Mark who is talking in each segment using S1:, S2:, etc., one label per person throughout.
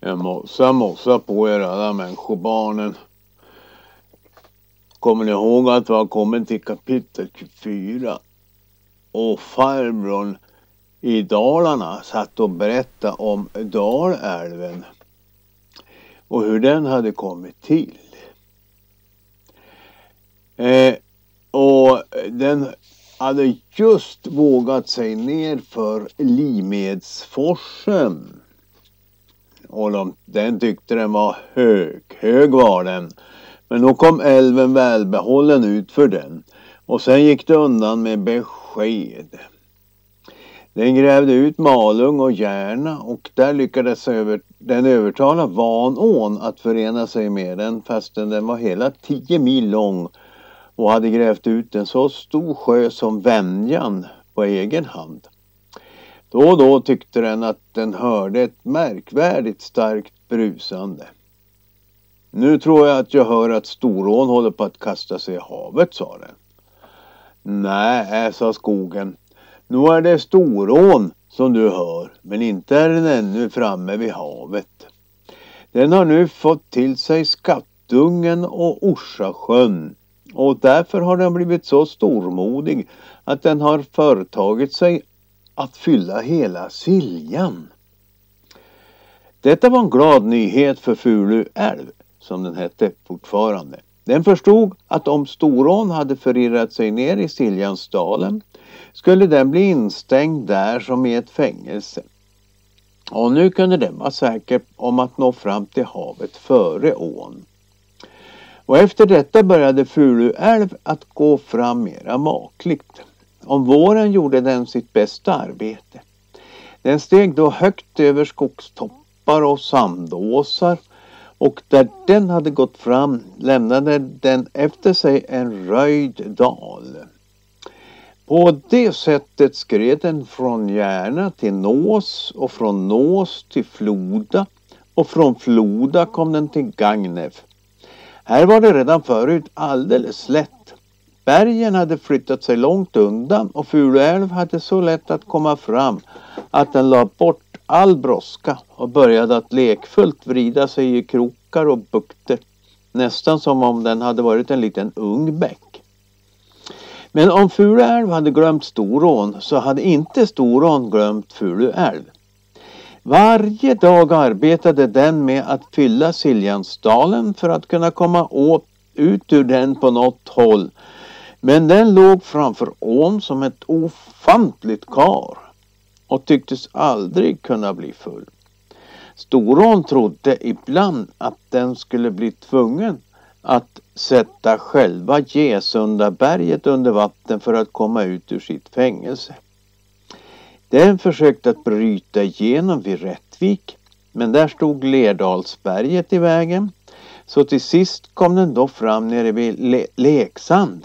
S1: Jag mossa på er alla människobarnen. Kommer ni ihåg att vi har kommit till kapitel 24? Och farbrorn i Dalarna satt och berättade om Dalälven. Och hur den hade kommit till. Och den hade just vågat sig ner för Limedsforsen. Och den tyckte den var hög var den. Men då kom älven välbehållen ut för den. Och sen gick det undan med besked. Den grävde ut Malung och Järna och där lyckades den övertala Vanån att förena sig med den fastän den var hela 10 mil lång och hade grävt ut en så stor sjö som Vänjan på egen hand. Då och då tyckte den att den hörde ett märkvärdigt starkt brusande. Nu tror jag att jag hör att Storån håller på att kasta sig i havet, sa den. Nej, sa skogen. Nu är det Storån som du hör, men inte är den ännu framme vid havet. Den har nu fått till sig Skattungen och Orsasjön och därför har den blivit så stormodig att den har företagit sig att fylla hela Siljan. Detta var en glad nyhet för Fulu älv, som den hette fortfarande. Den förstod att om Storån hade förirrat sig ner i Siljansdalen skulle den bli instängd där som i ett fängelse. Och nu kunde den vara säker om att nå fram till havet före ån. Och efter detta började Fulu älv att gå fram mera makligt. Om våren gjorde den sitt bästa arbete. Den steg då högt över skogstoppar och sandåsar och där den hade gått fram lämnade den efter sig en röjd dal. På det sättet skred den från Järna till Nås och från Nås till Floda och från Floda kom den till Gagnef. Här var det redan förut alldeles lätt. Bergen hade flyttat sig långt undan och Fulu älv hade så lätt att komma fram att den la bort all brådska och började att lekfullt vrida sig i krokar och bukter. Nästan som om den hade varit en liten ung bäck. Men om Fulu älv hade glömt Storån så hade inte Storån glömt Fulu älv. Varje dag arbetade den med att fylla Siljansdalen för att kunna komma ut ur den på något håll. Men den låg framför ån som ett ofantligt kar och tycktes aldrig kunna bli full. Storån trodde ibland att den skulle bli tvungen att sätta själva Gesundaberget under vatten för att komma ut ur sitt fängelse. Den försökte att bryta igenom vid Rättvik, men där stod Lerdalsberget i vägen. Så till sist kom den då fram nere vid Leksand.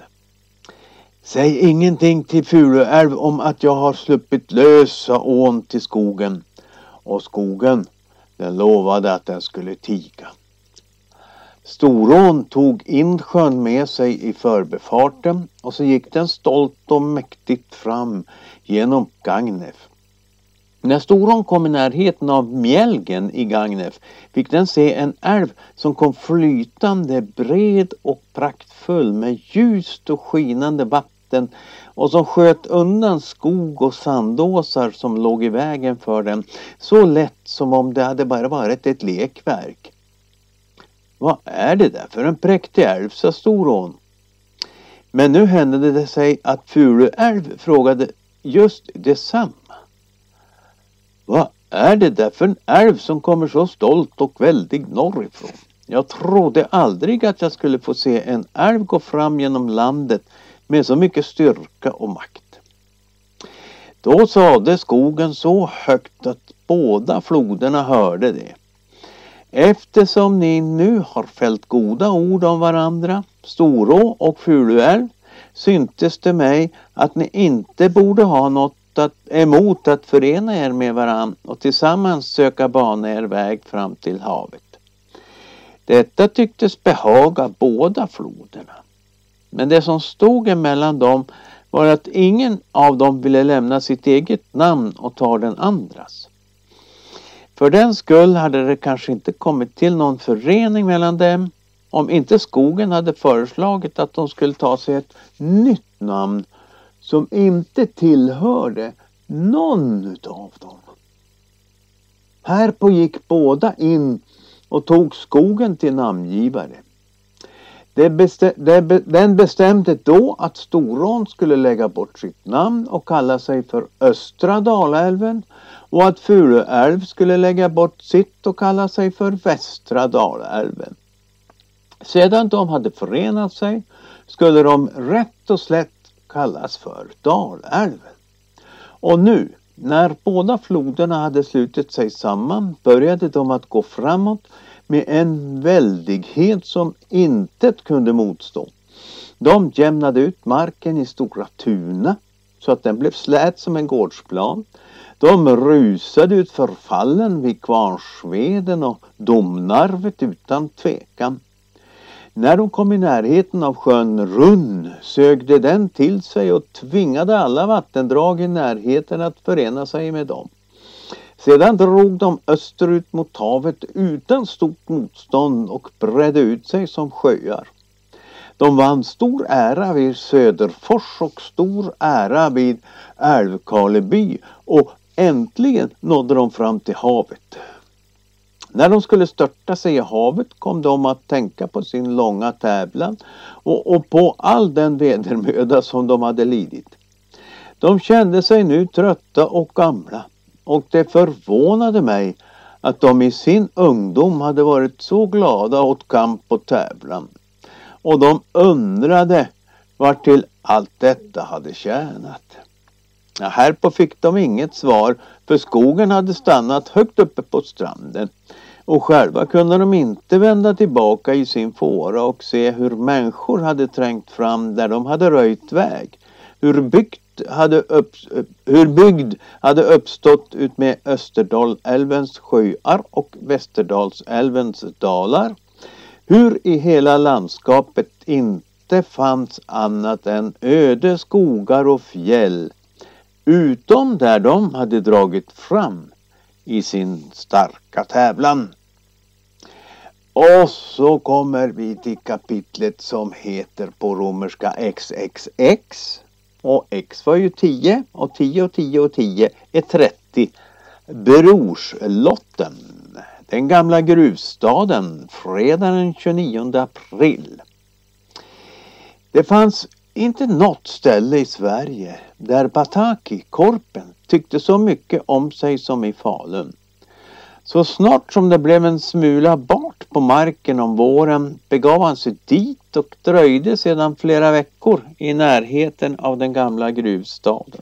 S1: Säg ingenting till Fulu älv om att jag har sluppit lösa ån till skogen. Och skogen, den lovade att den skulle tiga. Storån tog Insjön med sig i förbefarten och så gick den stolt och mäktigt fram genom Gagnef. När Storån kom i närheten av Mjälgen i Gagnef fick den se en älv som kom flytande bred och praktfull med ljust och skinande vatten och som sköt undan skog och sandåsar som låg i vägen för den så lätt som om det hade bara varit ett lekverk. Vad är det där för en präktig älv, sa Storån. Men nu hände det sig att Fulu älv frågade just detsamma. Vad är det där för en älv som kommer så stolt och väldigt norrifrån? Jag trodde aldrig att jag skulle få se en älv gå fram genom landet med så mycket styrka och makt. Då sade skogen så högt att båda floderna hörde det. Eftersom ni nu har fällt goda ord om varandra, Storå och Fulu älv, syntes det mig att ni inte borde ha något emot att förena er med varann och tillsammans söka bana er väg fram till havet. Detta tycktes behaga båda floderna. Men det som stod emellan dem var att ingen av dem ville lämna sitt eget namn och ta den andras. För den skull hade det kanske inte kommit till någon förening mellan dem om inte skogen hade föreslagit att de skulle ta sig ett nytt namn som inte tillhörde någon utav dem. Härpå gick båda in och tog skogen till namngivare. Den bestämde då att Storån skulle lägga bort sitt namn och kalla sig för Östra Dalälven och att Furuälv skulle lägga bort sitt och kalla sig för Västra Dalälven. Sedan de hade förenat sig skulle de rätt och slätt kallas för Dalälven. Och nu, när båda floderna hade slutit sig samman, började de att gå framåt med en väldighet som intet kunde motstå. De jämnade ut marken i Stora Tuna så att den blev slät som en gårdsplan. De rusade ut för fallen vid Kvarnsveden och Domnarvet utan tvekan. När de kom i närheten av sjön Runn sögde den till sig och tvingade alla vattendrag i närheten att förena sig med dem. Sedan drog de österut mot havet utan stort motstånd och bredde ut sig som sjöar. De vann stor ära vid Söderfors och stor ära vid Älvkarleby och äntligen nådde de fram till havet. När de skulle störta sig i havet kom de att tänka på sin långa tävlan och på all den vedermöda som de hade lidit. De kände sig nu trötta och gamla och det förvånade mig att de i sin ungdom hade varit så glada åt kamp och tävlan. Och de undrade vart till allt detta hade tjänat. Ja, härpå fick de inget svar för skogen hade stannat högt uppe på stranden. Och själva kunde de inte vända tillbaka i sin fåra och se hur människor hade trängt fram där de hade röjt väg. Hur bygd hade uppstått ut med Österdalälvens sjöar och Västerdalsälvens dalar. Hur i hela landskapet inte fanns annat än öde skogar och fjäll. Utom där de hade dragit fram i sin starka tävlan. Och så kommer vi till kapitlet som heter på romerska XXX. Och X var ju 10 och 10 och 10 och 10 är 30. Brorslotten. Den gamla gruvstaden. Fredag den 29 april. Det fanns inte något ställe i Sverige där Bataki, korpen, tyckte så mycket om sig som i Falun. Så snart som det blev en smula bart på marken om våren begav han sig dit och dröjde sedan flera veckor i närheten av den gamla gruvstaden.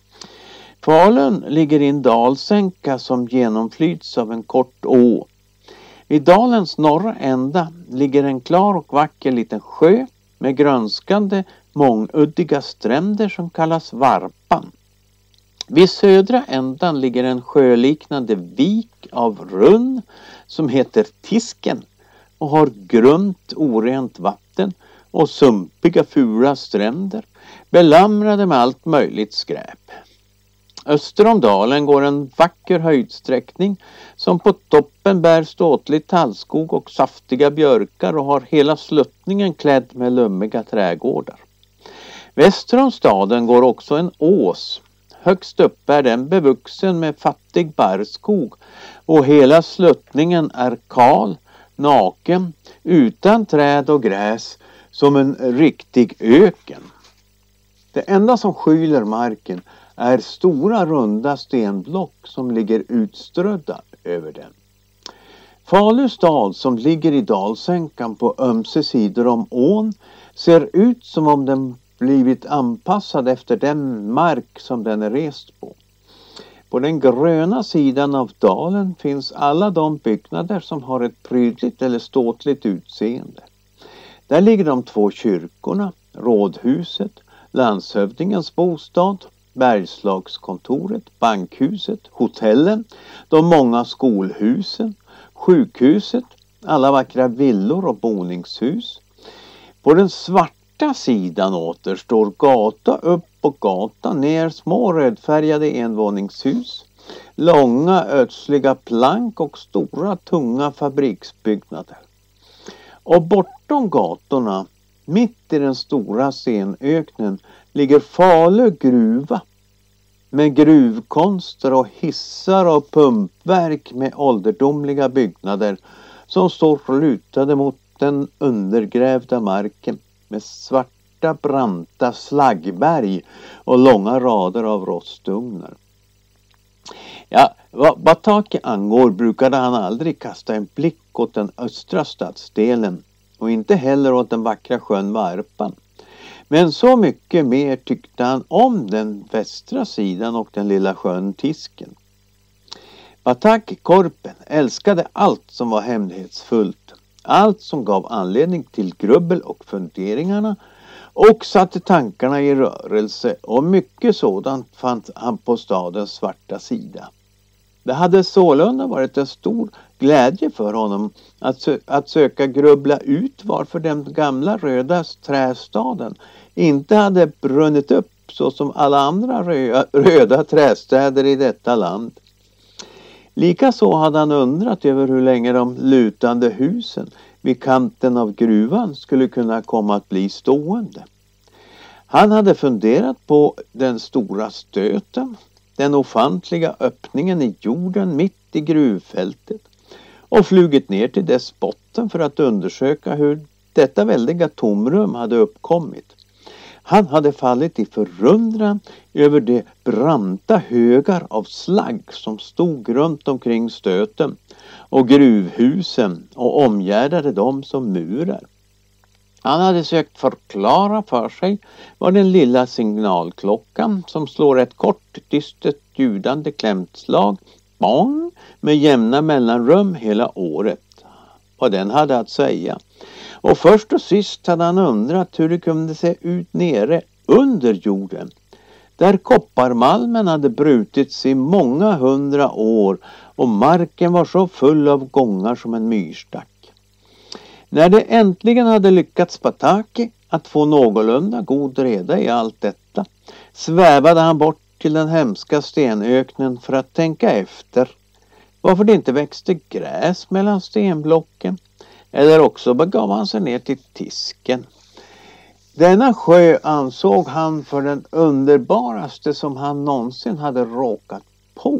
S1: Falun ligger i en dalsänka som genomflyts av en kort å. Vid dalens norra ända ligger en klar och vacker liten sjö med grönskande månguddiga stränder som kallas Varpan. Vid södra ändan ligger en sjöliknande vik av runn som heter Tisken och har grunt orent vatten och sumpiga fula stränder belamrade med allt möjligt skräp. Öster om dalen går en vacker höjdsträckning som på toppen bär ståtlig tallskog och saftiga björkar och har hela sluttningen klädd med lummiga trädgårdar. Väster om staden går också en ås. Högst upp är den bevuxen med fattig barrskog och hela sluttningen är kal, naken, utan träd och gräs som en riktig öken. Det enda som skyler marken är stora runda stenblock som ligger utströdda över den. Falu stad som ligger i dalsänkan på ömse sidor om ån ser ut som om den blivit anpassad efter den mark som den är rest på. På den gröna sidan av dalen finns alla de byggnader som har ett prydligt eller ståtligt utseende. Där ligger de 2 kyrkorna, rådhuset, landshövdingens bostad, Bergslagskontoret, bankhuset, hotellen, de många skolhusen, sjukhuset, alla vackra villor och boningshus. På den svarta sidan återstår gata upp och gata ner små rödfärgade envåningshus. långa ödsliga plank och stora tunga fabriksbyggnader. Och bortom gatorna, mitt i den stora stenöknen, ligger Falu gruva med gruvkonster och hissar och pumpverk med ålderdomliga byggnader som står lutade mot den undergrävda marken med svarta branta slaggberg och långa rader av rostugnar. Ja, vad Bataki angår brukade han aldrig kasta en blick åt den östra stadsdelen och inte heller åt den vackra sjön Varpan. Men så mycket mer tyckte han om den västra sidan och den lilla sjön Tisken. Bataki Korpen älskade allt som var hemlighetsfullt, allt som gav anledning till grubbel och funderingarna och satte tankarna i rörelse, och mycket sådant fann han på stadens svarta sida. Det hade sålunda varit en stor glädje för honom att söka grubbla ut varför den gamla röda trästaden inte hade brunnit upp så som alla andra röda trästäder i detta land. Likaså hade han undrat över hur länge de lutande husen vid kanten av gruvan skulle kunna komma att bli stående. Han hade funderat på den stora stöten, den ofantliga öppningen i jorden mitt i gruvfältet, och flugit ner till dess botten för att undersöka hur detta väldiga tomrum hade uppkommit. Han hade fallit i förundran över de branta högar av slagg som stod runt omkring stöten och gruvhusen och omgärdade dem som murar. Han hade sökt förklara för sig vad den lilla signalklockan som slår ett kort, dystert ljudande klämtslag, bang, med jämna mellanrum hela året, vad den hade att säga. Och först och sist hade han undrat hur det kunde se ut nere under jorden, där kopparmalmen hade brutits i många 100 år och marken var så full av gångar som en myrstack. När det äntligen hade lyckats Bataki att få någorlunda god reda i allt detta, svävade han bort till den hemska stenöknen för att tänka efter varför det inte växte gräs mellan stenblocken, eller också begav han sig ner till Tisken. Denna sjö ansåg han för den underbaraste som han någonsin hade råkat på.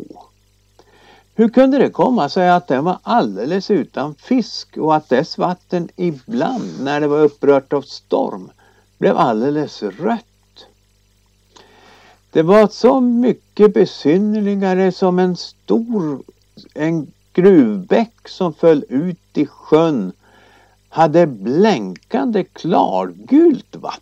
S1: Hur kunde det komma sig att den var alldeles utan fisk och att dess vatten ibland, när det var upprört av storm, blev alldeles rött? Det var så mycket besynnerligare som en gruvbäck som föll ut i sjön hade blänkande klargult vatten.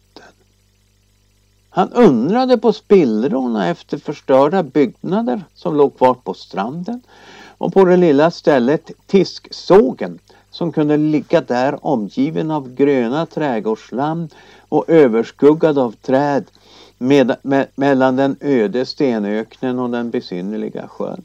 S1: Han undrade på spillrorna efter förstörda byggnader som låg kvar på stranden och på det lilla stället Tisksågen som kunde ligga där omgiven av gröna trädgårdsland och överskuggad av träd mellan den öde stenöknen och den besynnerliga sjön.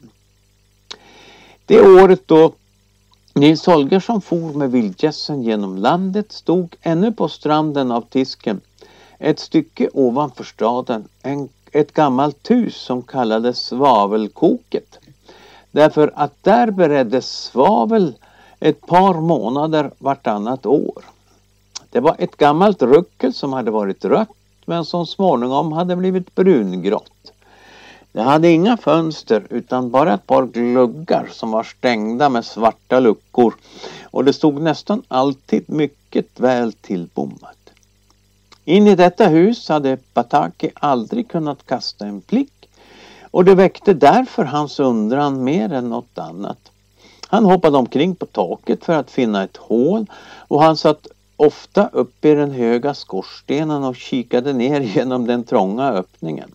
S1: Det året då Nils Holgersson for med vildgässen genom landet stod ännu på stranden av Tisken, ett stycke ovanför staden, ett gammalt hus som kallades Svavelkoket. Därför att där bereddes svavel ett par månader vartannat år. Det var ett gammalt ruckel som hade varit rött men som småningom hade blivit brungrått. Det hade inga fönster utan bara ett par gluggar som var stängda med svarta luckor, och det stod nästan alltid mycket väl tillbommat. In i detta hus hade Bataki aldrig kunnat kasta en blick, och det väckte därför hans undran mer än något annat. Han hoppade omkring på taket för att finna ett hål, och han satt ofta upp i den höga skorstenen och kikade ner genom den trånga öppningen.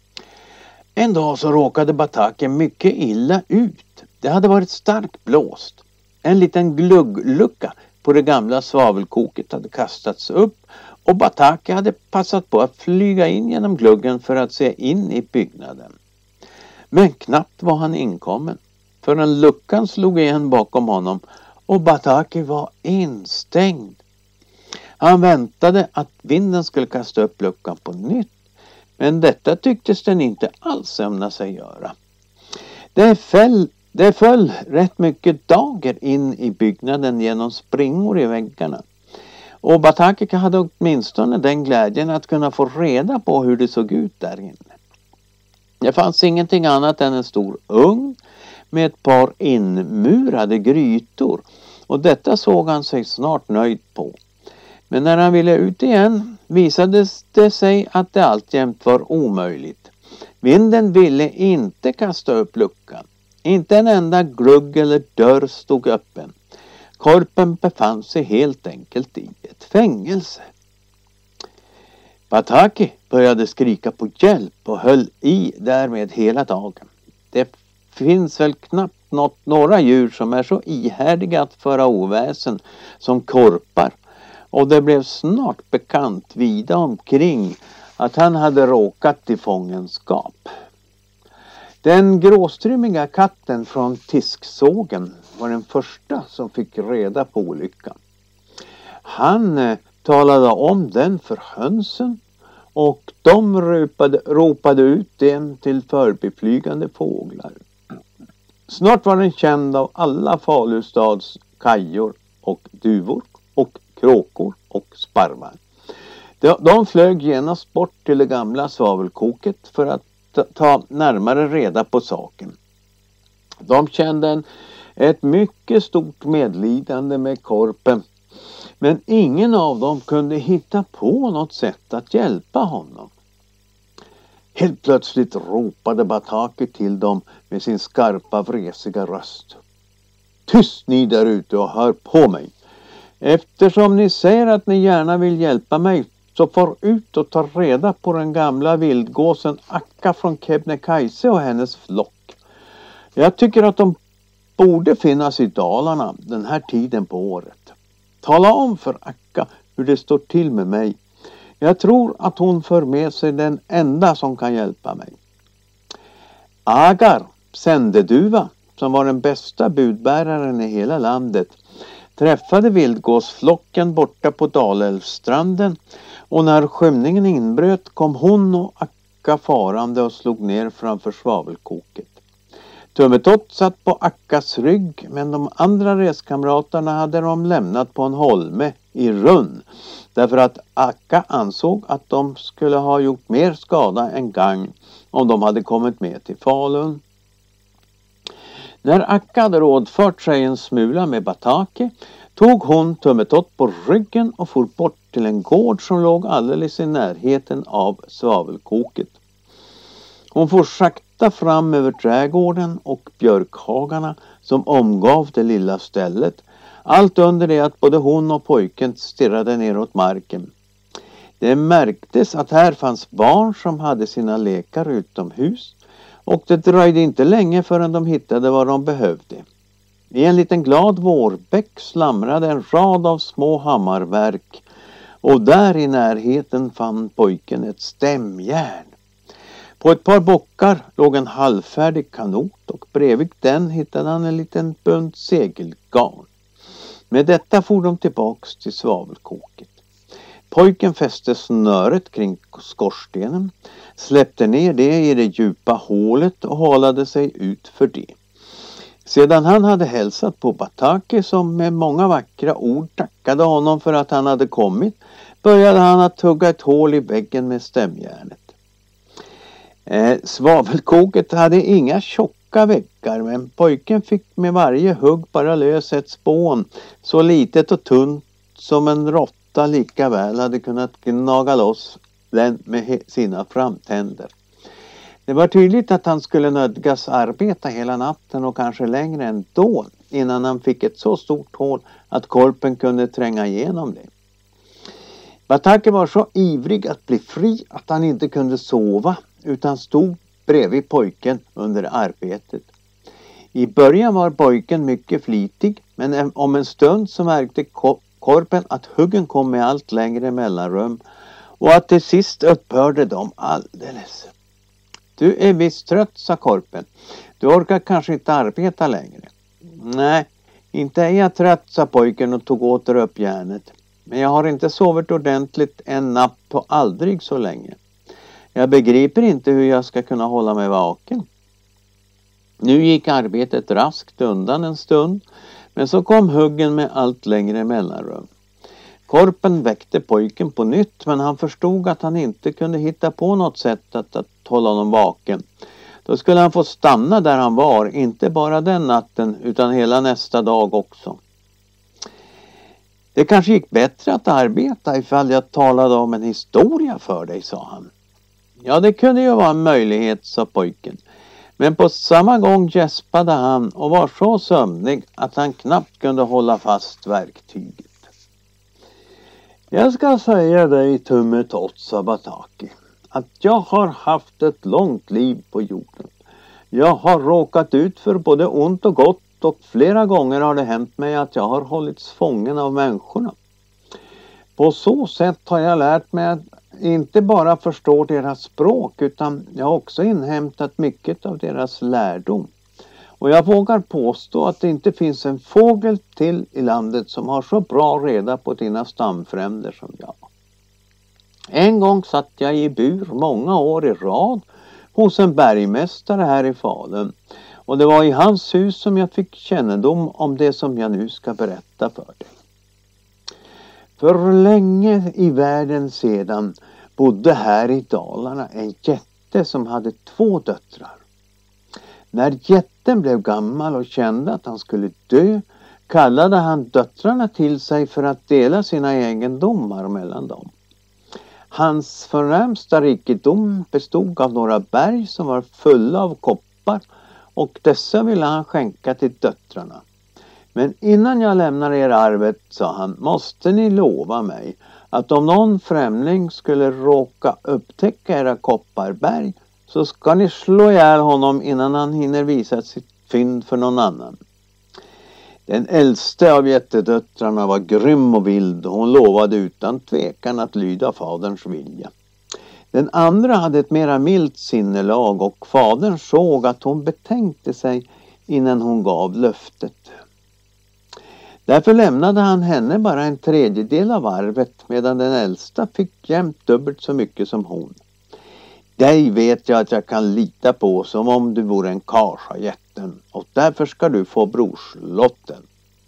S1: En dag så råkade Bataki mycket illa ut. Det hade varit starkt blåst. En liten glugglucka på det gamla svavelkoket hade kastats upp, och Bataki hade passat på att flyga in genom gluggen för att se in i byggnaden. Men knappt var han inkommen förrän luckan slog igen bakom honom och Bataki var instängd. Han väntade att vinden skulle kasta upp luckan på nytt, men detta tycktes den inte alls ämna sig göra. Det föll rätt mycket dager in i byggnaden genom springor i väggarna. Och Bataki hade åtminstone den glädjen att kunna få reda på hur det såg ut där inne. Det fanns ingenting annat än en stor ugn med ett par inmurade grytor. Och detta såg han sig snart nöjd på. Men när han ville ut igen visade det sig att det alltjämt var omöjligt. Vinden ville inte kasta upp luckan. Inte en enda glugg eller dörr stod öppen. Korpen befann sig helt enkelt i ett fängelse. Bataki började skrika på hjälp och höll i därmed hela dagen. Det finns väl knappt några djur som är så ihärdiga att föra oväsen som korpar. Och det blev snart bekant vida omkring att han hade råkat i fångenskap. Den gråstrymmiga katten från Tisksågen var den första som fick reda på olyckan. Han talade om den för hönsen och de ropade ut den till förbiflygande fåglar. Snart var den känd av alla Falustads kajor och duvor och kråkor och sparvar. De flög genast bort till det gamla svavelkoket för att ta närmare reda på saken. De kände ett mycket stort medlidande med korpen, men ingen av dem kunde hitta på något sätt att hjälpa honom. Helt plötsligt ropade Bataki till dem med sin skarpa vresiga röst. Tyst ni där ute och hör på mig. Eftersom ni säger att ni gärna vill hjälpa mig så far ut och ta reda på den gamla vildgåsen Akka från Kebnekaise och hennes flock. Jag tycker att de borde finnas i Dalarna den här tiden på året. Tala om för Akka hur det står till med mig. Jag tror att hon för med sig den enda som kan hjälpa mig. Agar, sändeduva, som var den bästa budbäraren i hela landet, träffade vildgåsflocken borta på Dalälvsstranden och när skymningen inbröt kom hon och Akka farande och slog ner framför svavelkoket. Tummetott satt på Akkas rygg men de andra reskamraterna hade de lämnat på en holme i Runn därför att Akka ansåg att de skulle ha gjort mer skada än gagn om de hade kommit med till Falun. När Akka hade rådfört sig en smula med Bataki tog hon Tummetott på ryggen och for bort till en gård som låg alldeles i närheten av svavelkoket. Hon for sakta fram över trädgården och björkhagarna som omgav det lilla stället, allt under det att både hon och pojken stirrade neråt marken. Det märktes att här fanns barn som hade sina lekar utomhus och det dröjde inte länge förrän de hittade vad de behövde. I en liten glad vårbäck slamrade en rad av små hammarverk och där i närheten fann pojken ett stämjärn. På ett par bockar låg en halvfärdig kanot och bredvid den hittade han en liten bunt segelgarn. Med detta for de tillbaks till svavelkoket. Pojken fäste snöret kring skorstenen, släppte ner det i det djupa hålet och halade sig ut för det. Sedan han hade hälsat på Bataki som med många vackra ord tackade honom för att han hade kommit, började han att hugga ett hål i väggen med stämjärnet. Svavelkoket hade inga tjocka väggar men pojken fick med varje hugg bara lös ett spån så litet och tunt som en råtta lika väl hade kunnat gnaga loss den med sina framtänder. Det var tydligt att han skulle nödgas arbeta hela natten och kanske längre ändå innan han fick ett så stort hål att korpen kunde tränga igenom det. Bataki var så ivrig att bli fri att han inte kunde sova utan stod bredvid pojken under arbetet. I början var pojken mycket flitig men om en stund så märkte korpen att huggen kom med allt längre mellanrum och att till sist upphörde de alldeles. Du är visst trött, sa korpen. Du orkar kanske inte arbeta längre. Nej, inte är jag trött, sa pojken och tog åter upp järnet. Men jag har inte sovit ordentligt en natt på aldrig så länge. Jag begriper inte hur jag ska kunna hålla mig vaken. Nu gick arbetet raskt undan en stund, men så kom huggen med allt längre mellanrum. Korpen väckte pojken på nytt, men han förstod att han inte kunde hitta på något sätt att hålla honom vaken. Då skulle han få stanna där han var, inte bara den natten utan hela nästa dag också. Det kanske gick bättre att arbeta ifall jag talade om en historia för dig, sa han. Ja, det kunde ju vara en möjlighet, sa pojken. Men på samma gång gäspade han och var så sömnig att han knappt kunde hålla fast verktyget. Jag ska säga dig, Tummetott, sa Bataki, att jag har haft ett långt liv på jorden. Jag har råkat ut för både ont och gott, och flera gånger har det hänt mig att jag har hållits fången av människorna. På så sätt har jag lärt mig att inte bara förstå deras språk, utan jag har också inhämtat mycket av deras lärdom. Och jag vågar påstå att det inte finns en fågel till i landet som har så bra reda på dina stamfränder som jag. En gång satt jag i bur många år i rad hos en bergmästare här i Falun. Och det var i hans hus som jag fick kännedom om det som jag nu ska berätta för dig. För länge i världen sedan bodde här i Dalarna en jätte som hade 2 döttrar. När jätten blev gammal och kände att han skulle dö, kallade han döttrarna till sig för att dela sina egendomar mellan dem. Hans förnämsta rikedom bestod av några berg som var fulla av koppar, och dessa ville han skänka till döttrarna. Men innan jag lämnar er arvet, sa han, måste ni lova mig att om någon främling skulle råka upptäcka era kopparberg, så ska ni slå ihjäl honom innan han hinner visa sitt fynd för någon annan. Den äldste av jättedöttrarna var grym och vild, och hon lovade utan tvekan att lyda faderns vilja. Den andra hade ett mera milt sinnelag, och fadern såg att hon betänkte sig innan hon gav löftet. Därför lämnade han henne bara en tredjedel av arvet, medan den äldsta fick jämnt dubbelt så mycket som hon. Dig vet jag att jag kan lita på som om du vore en karl, sa jätten, och därför ska du få brorslotten.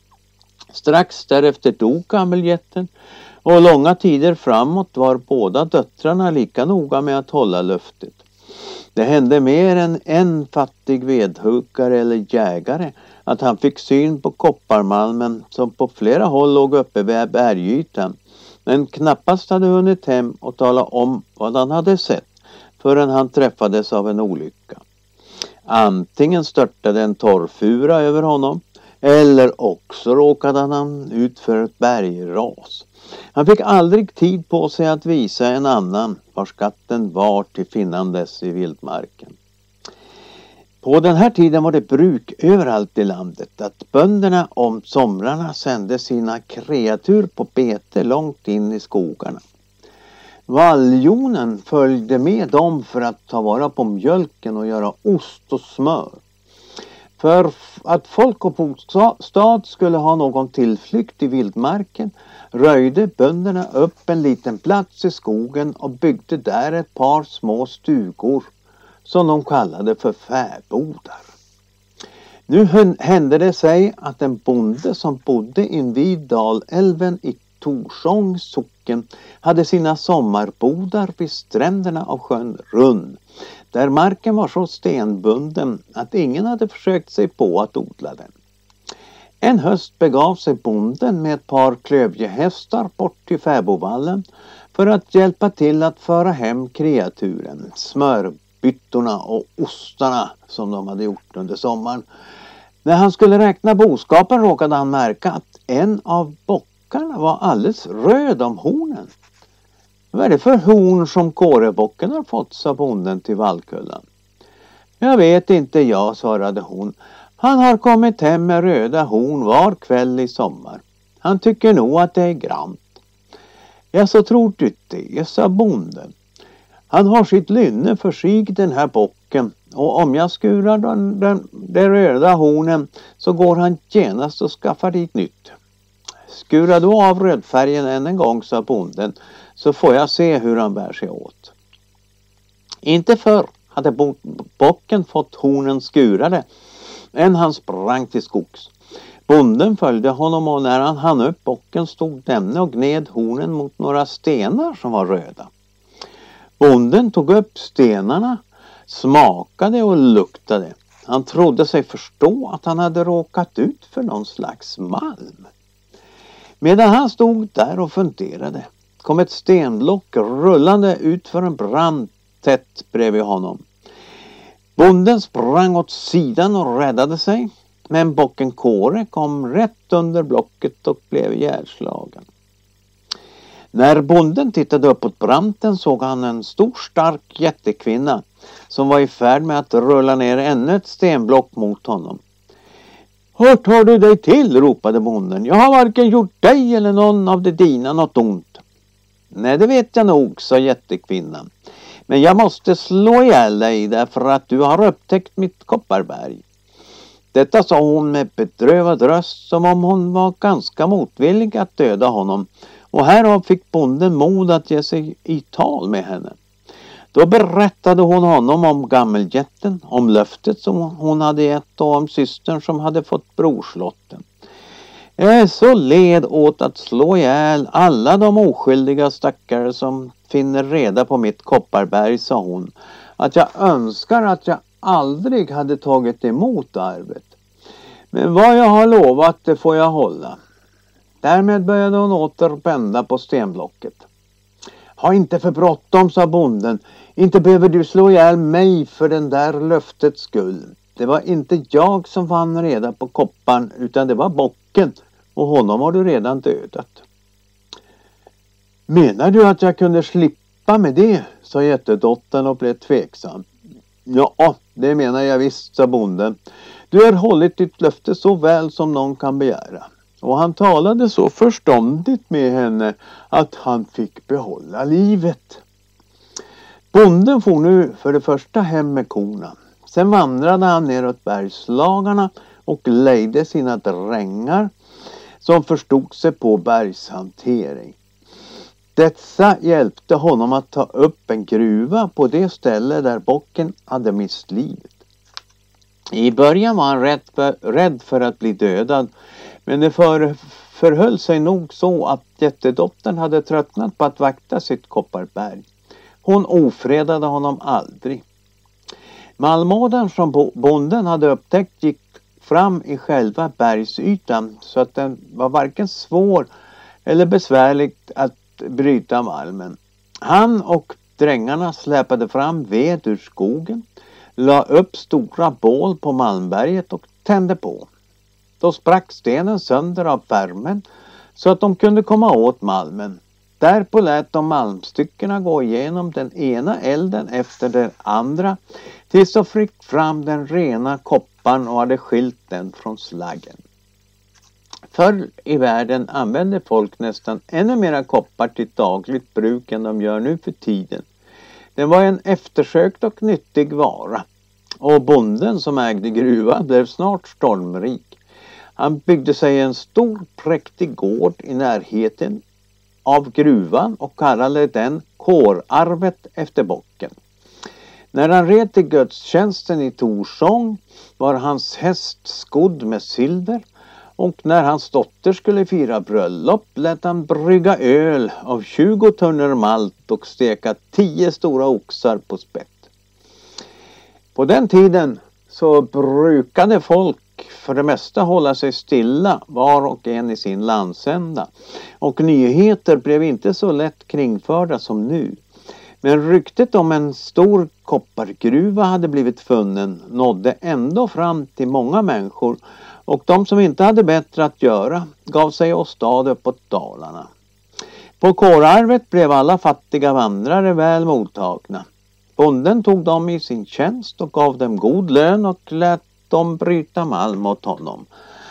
S1: Strax därefter dog gammeljätten, och långa tider framåt var båda döttrarna lika noga med att hålla löftet. Det hände mer än en fattig vedhuggare eller jägare att han fick syn på kopparmalmen som på flera håll låg uppe vid bergytan, men knappast hade hunnit hem och tala om vad han hade sett förrän han träffades av en olycka. Antingen störtade en torrfura över honom, eller också råkade han ut för ett bergras. Han fick aldrig tid på sig att visa en annan var skatten var till finnandes i vildmarken. På den här tiden var det bruk överallt i landet att bönderna om somrarna sände sina kreatur på bete långt in i skogarna. Valljonen följde med dem för att ta vara på mjölken och göra ost och smör. För att folk och bostad skulle ha någon tillflykt i vildmarken röjde bönderna upp en liten plats i skogen och byggde där ett par små stugor som de kallade för fäbodar. Nu hände det sig att en bonde som bodde invid Dalälven i Torsångs socken hade sina sommarbodar vid stränderna av sjön Runn, där marken var så stenbunden att ingen hade försökt sig på att odla den. En höst begav sig bonden med ett par klövjehästar bort till fäbodvallen för att hjälpa till att föra hem kreaturen, smörbyttorna och ostarna som de hade gjort under sommaren. När han skulle räkna boskapen råkade han märka att en av bockarna var alldeles röd om hornen. Vad är det för horn som kårebocken har fått, sa bonden till vallkullan. Jag vet inte, jag, svarade hon. Han har kommit hem med röda horn var kväll i sommar. Han tycker nog att det är grant. Ja, så tror du det, sa bonden. Han har sitt lynne för sig, den här bocken, och om jag skurar de röda hornen så går han genast och skaffar dit nytt. Skura då av rödfärgen än en gång, sa bonden, så får jag se hur han bär sig åt. Inte förr hade bocken fått hornen skurade än han sprang till skogs. Bonden följde honom och när han hann upp bocken stod denne och gned hornen mot några stenar som var röda. Bonden tog upp stenarna, smakade och luktade. Han trodde sig förstå att han hade råkat ut för någon slags malm. Medan han stod där och funderade kom ett stenblock rullande ut för en brant tätt bredvid honom. Bonden sprang åt sidan och räddade sig, men bocken Kåre kom rätt under blocket och blev ihjälslagen. När bonden tittade uppåt branten såg han en stor stark jättekvinna som var i färd med att rulla ner ännu ett stenblock mot honom. "Hur tar du dig till?" ropade bonden. "Jag har varken gjort dig eller någon av de dina något ont." "Nej, det vet jag nog", sa jättekvinnan. "Men jag måste slå ihjäl dig därför att du har upptäckt mitt kopparberg." Detta sa hon med bedrövad röst som om hon var ganska motvillig att döda honom. Och härav fick bonden mod att ge sig i tal med henne. Då berättade hon honom om gammeljätten, om löftet som hon hade gett och om systern som hade fått brorslotten. "Jag är så led åt att slå ihjäl alla de oskyldiga stackare som finner reda på mitt kopparberg", sa hon, "att jag önskar att jag aldrig hade tagit emot arvet. Men vad jag har lovat det får jag hålla." Därmed började hon åter bända på stenblocket. "Ha inte för bråttom", sa bonden. "Inte behöver du slå ihjäl mig för den där löftets skull. Det var inte jag som vann reda på kopparn utan det var bocken och honom har du redan dödat." "Menar du att jag kunde slippa med det?" sa jättedottern och blev tveksam. "Ja, det menar jag visst", sa bonden. "Du har hållit ditt löfte så väl som någon kan begära." Och han talade så förståndigt med henne att han fick behålla livet. Bonden for nu för det första hem med korna. Sen vandrade han neråt bergslagarna och lejde sina drängar som förstod sig på bergshantering. Dessa hjälpte honom att ta upp en gruva på det ställe där bocken hade mist livet. I början var han rädd för att bli dödad, men det förhöll sig nog så att jättedottern hade tröttnat på att vakta sitt kopparberg. Hon ofredade honom aldrig. Malmådern som bonden hade upptäckt gick fram i själva bergsytan så att den var varken svår eller besvärligt att bryta malmen. Han och drängarna släpade fram ved ur skogen, la upp stora bål på malmberget och tände på. Då sprack stenen sönder av värmen så att de kunde komma åt malmen. Därpå lät de malmstyckena gå igenom den ena elden efter den andra tills de fick fram den rena kopparn och hade skilt den från slaggen. Förr i världen använde folk nästan ännu mera koppar till dagligt bruk än de gör nu för tiden. Den var en eftersökt och nyttig vara. Och bonden som ägde gruvan blev snart stormrik. Han byggde sig en stor präktig gård i närheten av gruvan och kallade den Kårarvet efter bocken. När han red till gudstjänsten i Torsång var hans häst skodd med silver, och när hans dotter skulle fira bröllop lät han brygga öl av 20 tunnor malt och steka 10 stora oxar på spett. På den tiden så brukade folk för det mesta hålla sig stilla var och en i sin landsända, och nyheter blev inte så lätt kringförda som nu. Men ryktet om en stor koppargruva hade blivit funnen nådde ändå fram till många människor, och de som inte hade bättre att göra gav sig åstad uppåt Dalarna. På Kårarvet blev alla fattiga vandrare väl mottagna. Bonden tog dem i sin tjänst och gav dem god lön och lät dem bryta malm åt honom.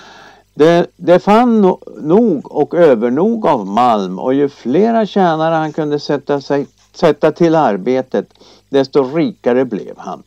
S1: Det fann nog och övernog av malm, och ju flera tjänare han kunde sätta till arbetet, desto rikare blev han.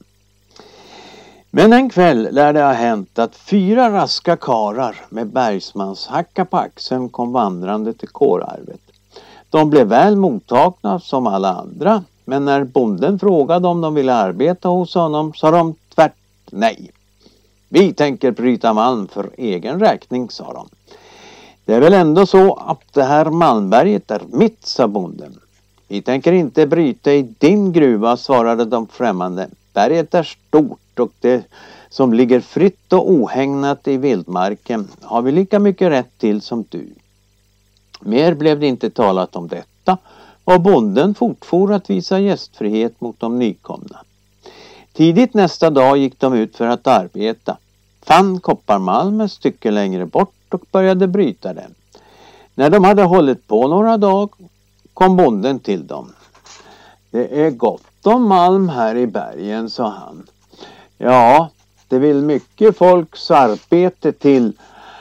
S1: Men en kväll lär det ha hänt att 4 raska karar med bergsmanshacka på axeln kom vandrande till Kårarvet. De blev väl mottagna som alla andra, Men när bonden frågade om de ville arbeta hos honom sa de tvärt nej. Vi tänker bryta malm för egen räkning, sa de. Det är väl ändå så att det här malmberget är mitt, sa bonden. Vi tänker inte bryta i din gruva, svarade de främmande. Berget är stort och det som ligger fritt och ohägnat i vildmarken har vi lika mycket rätt till som du. Mer blev det inte talat om detta och bonden fortfor att visa gästfrihet mot de nykomna. Tidigt nästa dag gick de ut för att arbeta. Fann kopparmalm ett stycke längre bort och började bryta den. När de hade hållit på några dagar kom bonden till dem. Det är gott om malm här i bergen, sa han. Ja, det vill mycket folks arbete till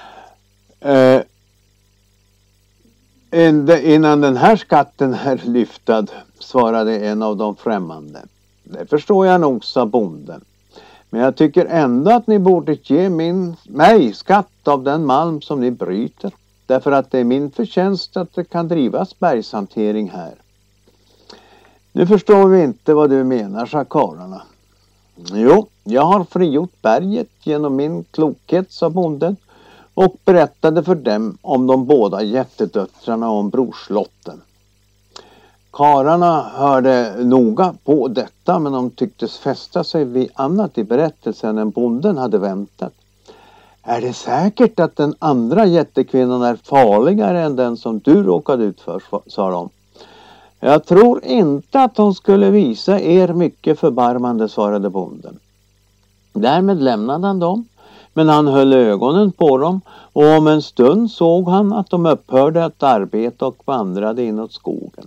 S1: innan den här skatten är lyftad, svarade en av de främmande. Det förstår jag nog, sa bonden. Men jag tycker ändå att ni borde ge mig skatt av den malm som ni bryter. Därför att det är min förtjänst att det kan drivas bergshantering här. Nu förstår vi inte vad du menar, sa karlarna. Jo, jag har frigjort berget genom min klokhet, sa bonden. Och berättade för dem om de båda jättedöttrarna och om brorslotten. Karlarna hörde noga på detta, men de tycktes fästa sig vid annat i berättelsen än bonden hade väntat. Är det säkert att den andra jättekvinnan är farligare än den som du råkade ut för, sa de. Jag tror inte att hon skulle visa er mycket förbarmande, svarade bonden. Därmed lämnade han dem, men han höll ögonen på dem och om en stund såg han att de upphörde att arbeta och vandrade inåt skogen.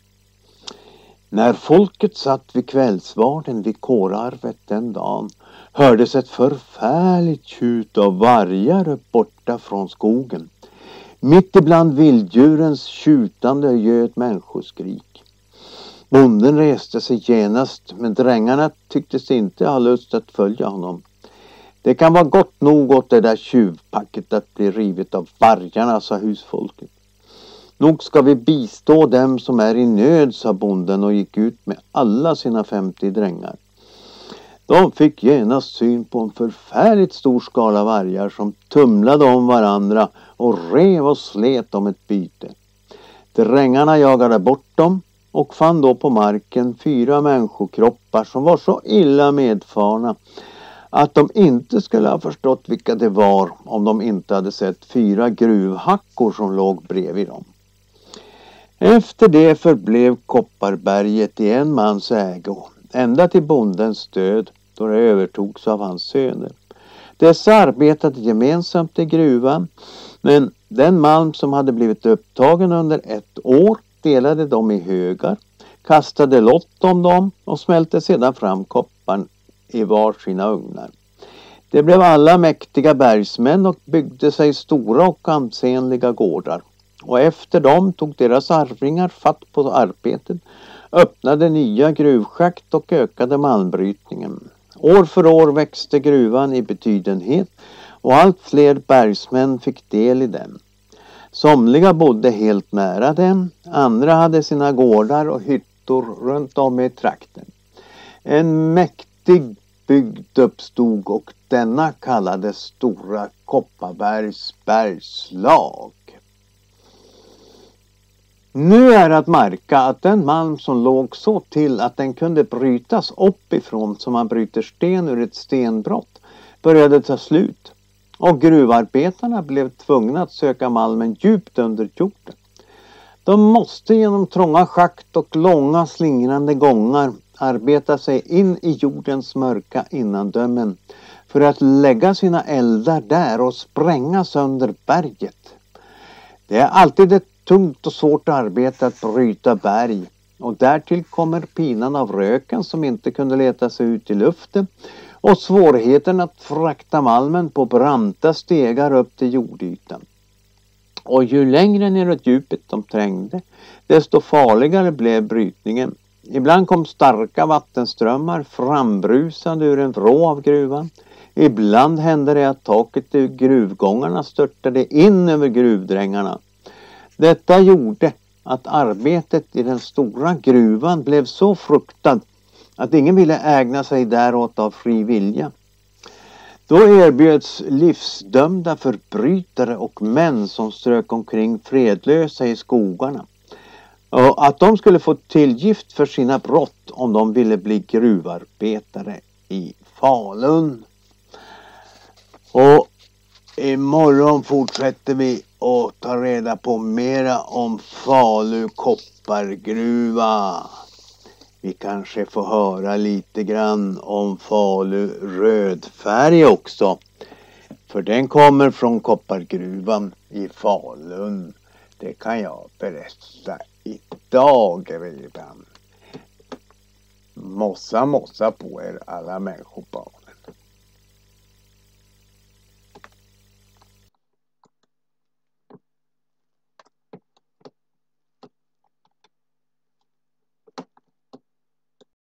S1: När folket satt vid kvällsvarden vid kårarvet den dagen hördes ett förfärligt tjut av vargar upp borta från skogen. Mitt ibland vilddjurens tjutande ljöd människoskrik. Bonden reste sig genast, men drängarna tycktes inte ha lust att följa honom. Det kan vara gott nog åt det där tjuvpacket att bli rivet av vargarna, sa husfolket. Nog ska vi bistå dem som är i nöd, sa bonden och gick ut med alla sina 50 drängar. De fick genast syn på en förfärligt stor skala vargar som tumlade om varandra och rev och slet om ett byte. Drängarna jagade bort dem och fann då på marken 4 människokroppar som var så illa medfarna att de inte skulle ha förstått vilka det var om de inte hade sett 4 gruvhackor som låg bredvid dem. Efter det förblev Kopparberget i en mans ägo, ända till bondens död då det övertogs av hans söner. Dessa arbetade gemensamt i gruvan, men den malm som hade blivit upptagen under ett år delade de i högar, kastade lott om dem och smälte sedan fram kopparn i var sina ugnar. Det blev alla mäktiga bergsmän och byggde sig stora och ansenliga gårdar. Och efter dem tog deras arvingar fatt på arbetet, öppnade nya gruvschakt och ökade malmbrytningen. År för år växte gruvan i betydenhet och allt fler bergsmän fick del i den. Somliga bodde helt nära dem, andra hade sina gårdar och hyttor runt om i trakten. En mäktig bygd uppstod och denna kallades Stora Kopparbergs bergslag. Nu är att märka att den malm som låg så till att den kunde brytas uppifrån som man bryter sten ur ett stenbrott började ta slut och gruvarbetarna blev tvungna att söka malmen djupt under jorden. De måste genom trånga schakt och långa slingrande gångar arbeta sig in i jordens mörka innandömen för att lägga sina eldar där och spränga sönder berget. Det är alltid ett tungt och svårt arbete att bryta berg och därtill kommer pinan av röken som inte kunde leta sig ut i luften och svårigheten att frakta malmen på branta stegar upp till jordytan. Och ju längre neråt djupet de trängde, desto farligare blev brytningen. Ibland kom starka vattenströmmar frambrusande ur en vrå av gruvan. Ibland hände det att taket i gruvgångarna störtade in över gruvdrängarna. Detta gjorde att arbetet i den stora gruvan blev så fruktad att ingen ville ägna sig däråt av fri vilja. Då erbjöds livsdömda förbrytare och män som strök omkring fredlösa i skogarna och att de skulle få tillgift för sina brott om de ville bli gruvarbetare i Falun. Och imorgon fortsätter vi att ta reda på mera om Falu koppargruva. Vi kanske får höra lite grann om Falu rödfärg också. För den kommer från koppargruvan i Falun. Det kan jag berätta idag redan. Mossa på er alla människor.